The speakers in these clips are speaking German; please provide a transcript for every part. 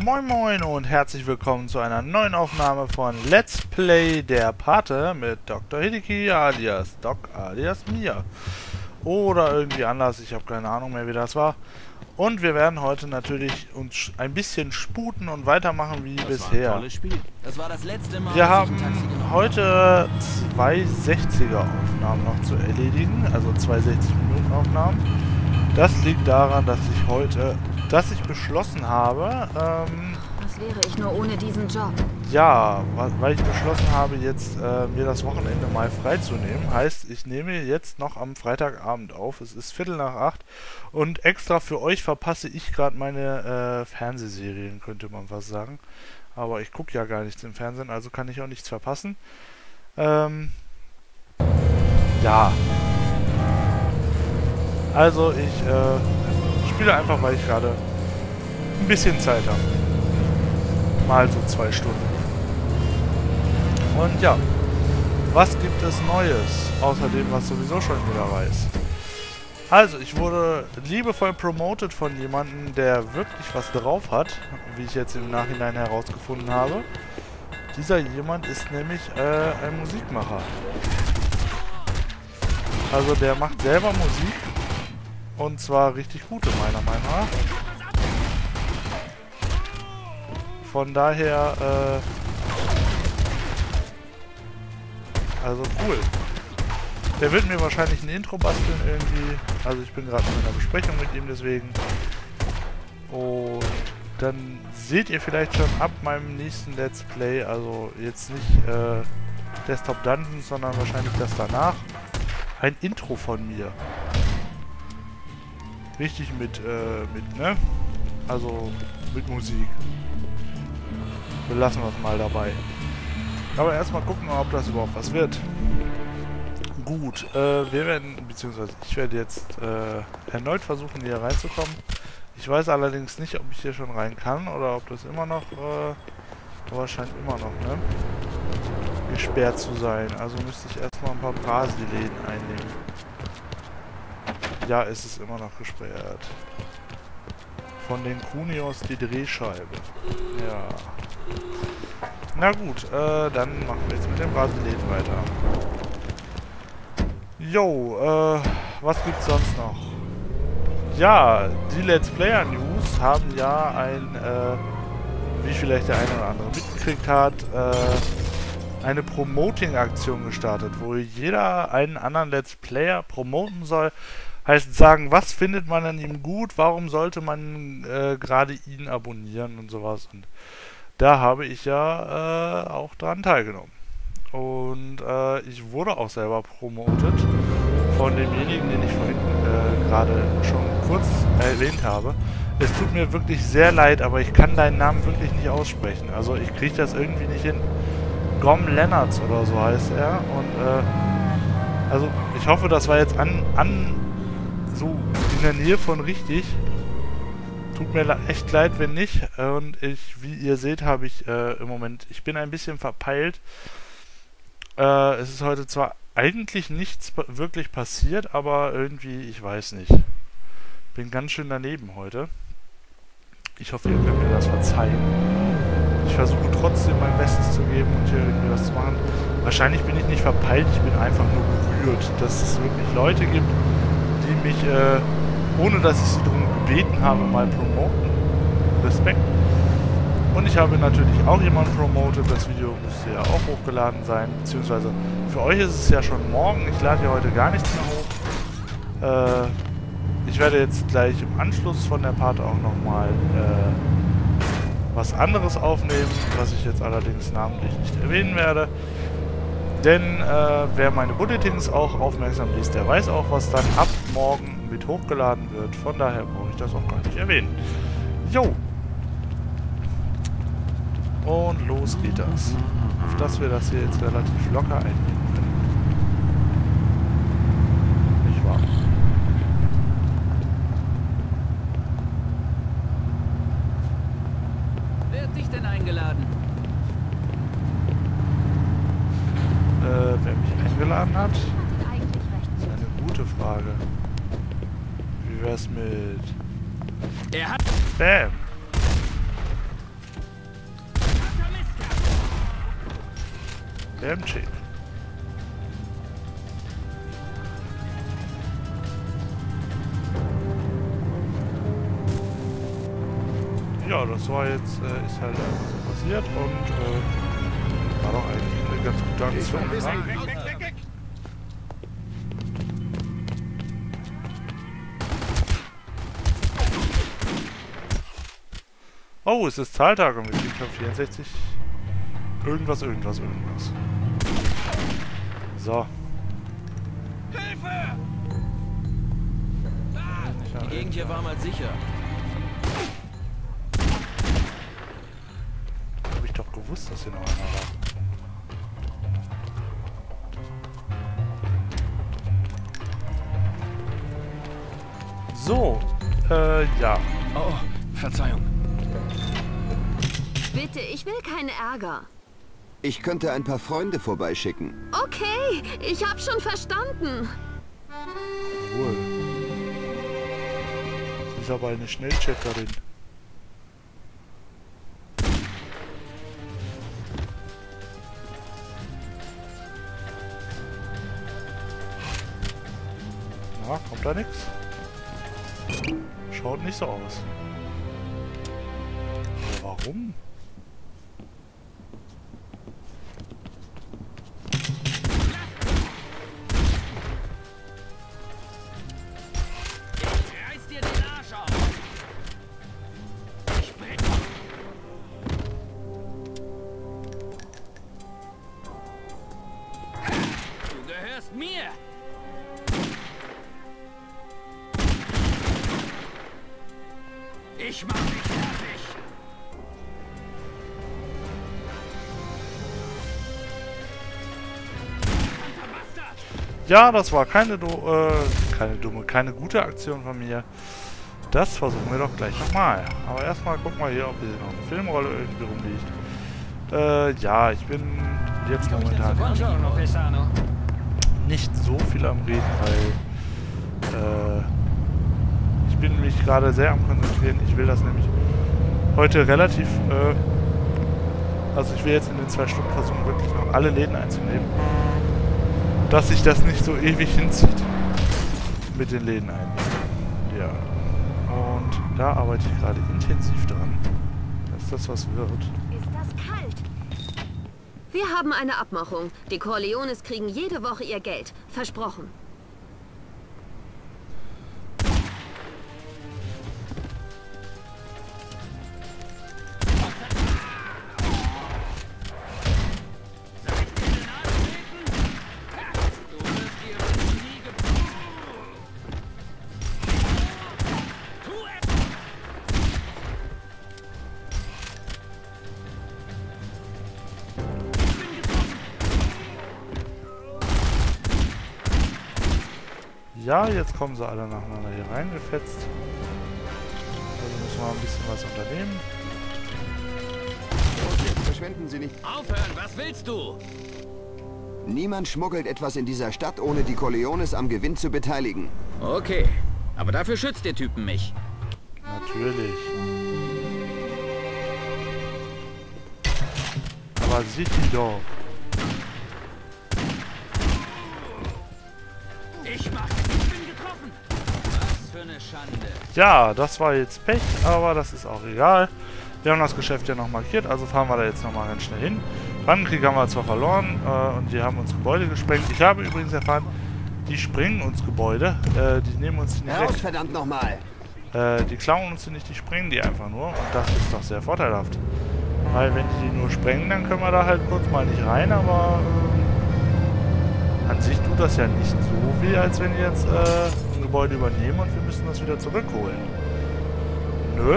Moin Moin und herzlich willkommen zu einer neuen Aufnahme von Let's Play der Pate mit Dr. Hideki alias Doc alias Mia. Oder irgendwie anders, ich habe keine Ahnung mehr wie das war. Und wir werden heute natürlich uns ein bisschen sputen und weitermachen wie bisher. War ein tolles Spiel. Das war das letzte Mal, Wir haben heute zwei 60er Aufnahmen noch zu erledigen, also zwei 60 Minuten Aufnahmen. Das liegt daran, dass ich beschlossen habe, was wäre ich nur ohne diesen Job? ja, weil ich beschlossen habe, jetzt mir das Wochenende mal freizunehmen. Heißt, ich nehme jetzt noch am Freitagabend auf. Es ist 7:45 und extra für euch verpasse ich gerade meine Fernsehserien, könnte man fast sagen. Aber ich gucke ja gar nichts im Fernsehen, also kann ich auch nichts verpassen. Ja. Also ich spiele einfach, weil ich gerade ein bisschen Zeit habe. Mal so 2 Stunden. Und ja, was gibt es Neues, außer dem, was sowieso schon jeder weiß? Also, ich wurde liebevoll promoted von jemandem, der wirklich was drauf hat, wie ich jetzt im Nachhinein herausgefunden habe. Dieser jemand ist nämlich ein Musikmacher. Also der macht selber Musik, und zwar richtig gute, meiner Meinung nach. Von daher, also cool. Der wird mir wahrscheinlich ein Intro basteln irgendwie. Also ich bin gerade in einer Besprechung mit ihm deswegen. Und dann seht ihr vielleicht schon ab meinem nächsten Let's Play, also jetzt nicht Desktop Dungeons, sondern wahrscheinlich das danach, ein Intro von mir. Richtig ne? Also mit Musik. Belassen wir es mal dabei. Aber erstmal gucken, ob das überhaupt was wird. Gut, wir werden, beziehungsweise ich werde jetzt erneut versuchen, hier reinzukommen. Ich weiß allerdings nicht, ob ich hier schon rein kann oder ob das immer noch, aber scheint immer noch, ne? Gesperrt zu sein. Also müsste ich erstmal ein paar Brasi-Läden einnehmen. Ja, es ist immer noch gesperrt. Von den Kunios die Drehscheibe. Ja. Na gut, dann machen wir jetzt mit dem Brasi-Läden weiter. Jo, was gibt's sonst noch? Ja, die Let's Player News haben ja wie vielleicht der eine oder andere mitgekriegt hat, eine Promoting-Aktion gestartet, wo jeder einen anderen Let's Player promoten soll. Heißt sagen, was findet man an ihm gut, warum sollte man gerade ihn abonnieren und sowas. Und da habe ich ja auch dran teilgenommen. Und ich wurde auch selber promotet von demjenigen, den ich vorhin gerade schon kurz erwähnt habe. Es tut mir wirklich sehr leid, aber ich kann deinen Namen wirklich nicht aussprechen. Also ich kriege das irgendwie nicht hin. Gom Lennartz oder so heißt er. Und also ich hoffe, das war jetzt so in der Nähe von richtig. Tut mir echt leid, wenn nicht. Und wie ihr seht, habe ich im Moment, ich bin ein bisschen verpeilt. Es ist heute zwar eigentlich nichts wirklich passiert, aber irgendwie, ich weiß nicht. Bin ganz schön daneben heute. Ich hoffe, ihr könnt mir das verzeihen. Ich versuche trotzdem mein Bestes zu geben und hier irgendwie was zu machen. Wahrscheinlich bin ich nicht verpeilt, ich bin einfach nur gerührt, dass es wirklich Leute gibt, die mich, ohne dass ich sie darum gebeten habe, mal promoten. Respekt. Und ich habe natürlich auch jemanden promotet. Das Video müsste ja auch hochgeladen sein. Beziehungsweise für euch ist es ja schon morgen. Ich lade ja heute gar nichts mehr hoch. Ich werde jetzt gleich im Anschluss von der Part auch nochmal was anderes aufnehmen, was ich jetzt allerdings namentlich nicht erwähnen werde. Denn wer meine Bulletins auch aufmerksam liest, der weiß auch, was dann ab morgen mit hochgeladen wird. Von daher brauche ich das auch gar nicht erwähnen. Jo! Und los geht das. Auf dass wir das hier jetzt relativ locker einnehmen können. Nicht wahr? Wer hat dich denn eingeladen? Wer mich eingeladen hat? Das ist eine gute Frage. Wie wär's mit... Er hat... Bam! BMG. Ja, das war jetzt, ist halt einfach so passiert und war doch eigentlich eine ganz gute Aktion. Weg. Oh, es ist Zahltag und wir kriegen schon 64. Irgendwas. So. Hilfe! Die Gegend hier war mal sicher. Hab ich doch gewusst, dass hier noch einer war. So, ja. Oh, Verzeihung. Bitte, ich will keinen Ärger. Ich könnte ein paar Freunde vorbeischicken. Okay, ich hab schon verstanden. Cool. Sie ist aber eine Schnellcheckerin. Na, kommt da nichts? Schaut nicht so aus. Aber warum? Mir! Ich mach dich fertig! Ja, das war keine gute Aktion von mir. Das versuchen wir doch gleich nochmal. Aber erstmal gucken wir hier, ob hier noch eine Filmrolle irgendwie rumliegt. Ja, ich bin jetzt momentan nicht so viel am Reden, weil ich bin mich gerade sehr am Konzentrieren. Ich will das nämlich heute relativ, also ich will jetzt in den 2 Stunden versuchen, wirklich noch alle Läden einzunehmen, dass sich das nicht so ewig hinzieht mit den Läden einnehmen. Ja, und da arbeite ich gerade intensiv dran, dass das was wird. Ist das kalt? Wir haben eine Abmachung. Die Corleones kriegen jede Woche ihr Geld. Versprochen. Ja, jetzt kommen sie alle nacheinander hier reingefetzt. Also müssen wir ein bisschen was unternehmen. Los jetzt, verschwenden Sie nicht. Aufhören, was willst du? Niemand schmuggelt etwas in dieser Stadt, ohne die Corleones am Gewinn zu beteiligen. Okay, aber dafür schützt der Typen mich. Natürlich. Aber sieht die doch. Ich bin getroffen. Was für eine Schande. Ja, das war jetzt Pech, aber das ist auch egal. Wir haben das Geschäft ja noch markiert, also fahren wir da jetzt nochmal ganz schnell hin. Brandenkrieg haben wir zwar verloren und die haben uns Gebäude gesprengt. Ich habe übrigens erfahren, die sprengen uns Gebäude. Die nehmen uns die nicht weg. Verdammt nochmal! Die klauen uns die nicht, die sprengen die einfach nur. Und das ist doch sehr vorteilhaft. Weil wenn die nur sprengen, dann können wir da halt kurz mal nicht rein, aber an sich tut das ja nicht so weh, als wenn die jetzt ein Gebäude übernehmen und wir müssen das wieder zurückholen. Nö.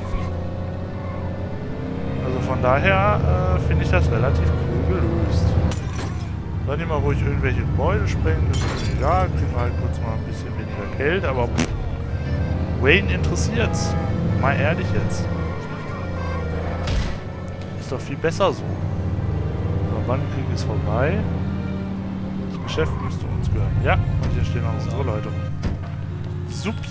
Also von daher finde ich das relativ cool gelöst. Sollen die mal ruhig irgendwelche Gebäude sprengen, das ist mir egal, kriegen wir halt kurz mal ein bisschen weniger Geld, aber Wayne interessiert's. Mal ehrlich jetzt. Ist doch viel besser so. Der Brandenkrieg ist vorbei. Das Geschäft müsste uns gehören. Ja, und hier stehen auch unsere Leute rum. Supi.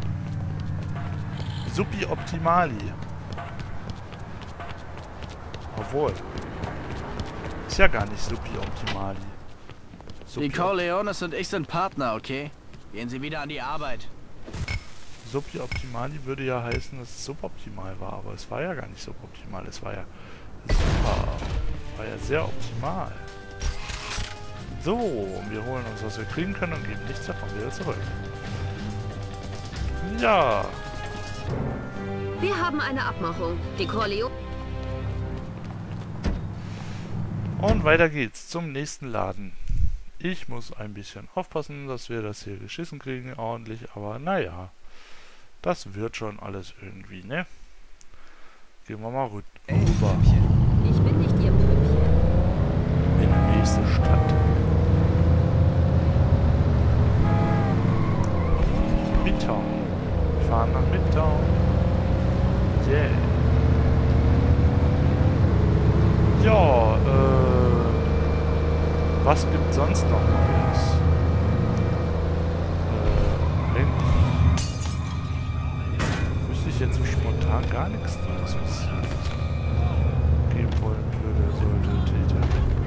Supi Optimali. Obwohl. Ist ja gar nicht Supi Optimali. Die Corleones und ich sind Partner, okay? Gehen Sie wieder an die Arbeit. Supi Optimali würde ja heißen, dass es suboptimal war, aber es war ja gar nicht suboptimal, es war ja super. War ja sehr optimal. So, und wir holen uns, was wir kriegen können und geben nichts davon wieder zurück. Ja. Wir haben eine Abmachung. Die Corleone... Und weiter geht's zum nächsten Laden. Ich muss ein bisschen aufpassen, dass wir das hier geschissen kriegen, ordentlich, aber naja. Das wird schon alles irgendwie, ne? Gehen wir mal rüber. Ich bin nicht Ihr Püppchen. In die nächste Stadt. Midtown. Wir fahren nach Midtown. Yeah. Ja, was gibt sonst noch Neues? Eigentlich wüsste ich jetzt so spontan gar nichts Neues, was ich geben wollen würde, sollte, täte.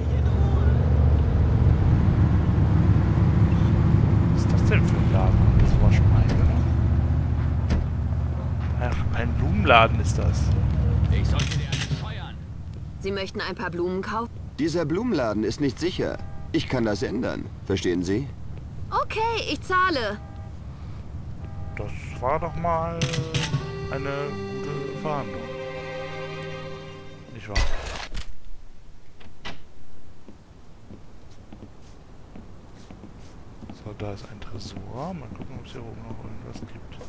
Was ist das denn für ein Laden? Haben wir sowas schon eingenommen? Ach, ein Blumenladen ist das. Ich sollte dir einen scheuern. Sie möchten ein paar Blumen kaufen? Dieser Blumenladen ist nicht sicher. Ich kann das ändern. Verstehen Sie? Okay, ich zahle. Das war doch mal eine gute Verhandlung. Nicht wahr? So, da ist ein Tresor. Mal gucken, ob es hier oben noch irgendwas gibt.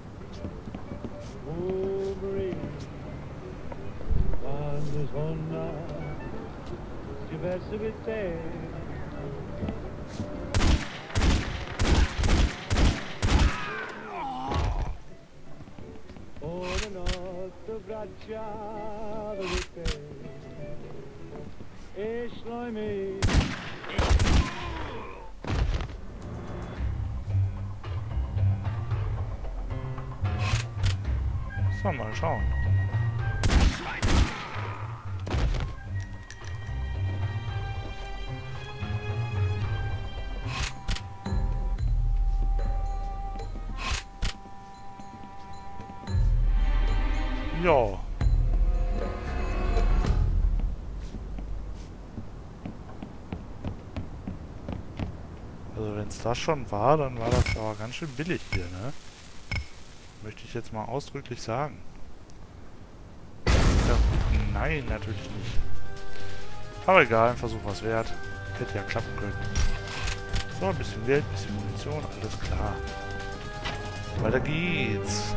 So, mal schauen. Ja. Also wenn es das schon war, dann war das aber ganz schön billig hier, ne? Möchte ich jetzt mal ausdrücklich sagen. Ja, nein, natürlich nicht. Aber egal, ein Versuch was wert. Hätte ja klappen können. So, ein bisschen Geld, ein bisschen Munition, alles klar. Weiter geht's.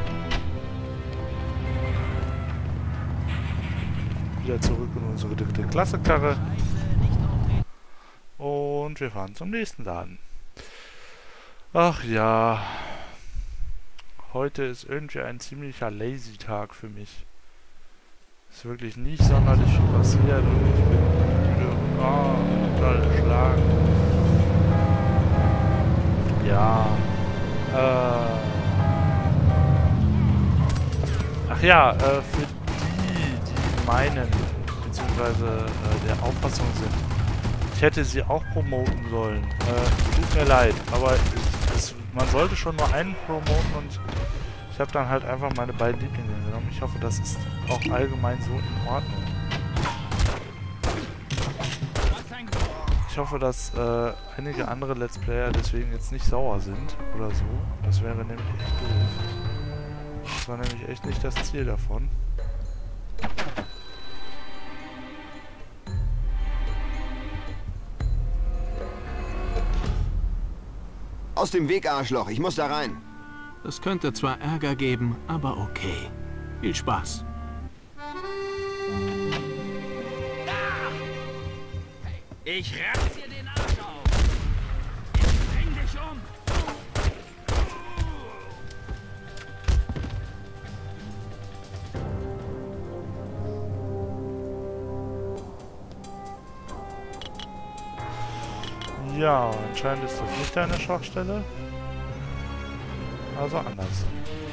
Wieder zurück in unsere dritte Klasse-Karre. Und wir fahren zum nächsten Laden. Ach ja. Heute ist irgendwie ein ziemlicher Lazy-Tag für mich. Ist wirklich nicht sonderlich viel passiert und ich bin müde und total erschlagen. Ja. Ach ja, für die meinen, beziehungsweise der Auffassung sind, ich hätte sie auch promoten sollen. Tut mir leid, aber man sollte schon nur einen promoten und ich habe dann halt einfach meine beiden Lieblinge genommen. Ich hoffe, das ist auch allgemein so in Ordnung. Ich hoffe, dass einige andere Let's Player deswegen jetzt nicht sauer sind oder so. Das wäre nämlich echt doof. Das war nämlich echt nicht das Ziel davon. Aus dem Weg, Arschloch. Ich muss da rein. Das könnte zwar Ärger geben, aber okay. Viel Spaß. Ich reiß dir den Arsch auf. Ich bring dich um. Ja, anscheinend ist das nicht deine Schwachstelle. Also anders.